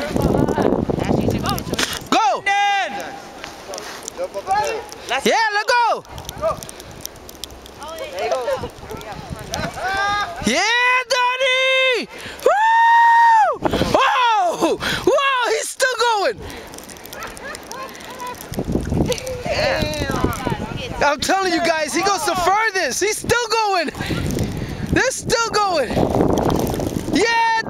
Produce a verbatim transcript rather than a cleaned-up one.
Go! Yeah, let go! Yeah, Donnie! Woo! Whoa! Whoa, he's still going! I'm telling you guys, he goes the furthest. He's still going. They're still going. Yeah!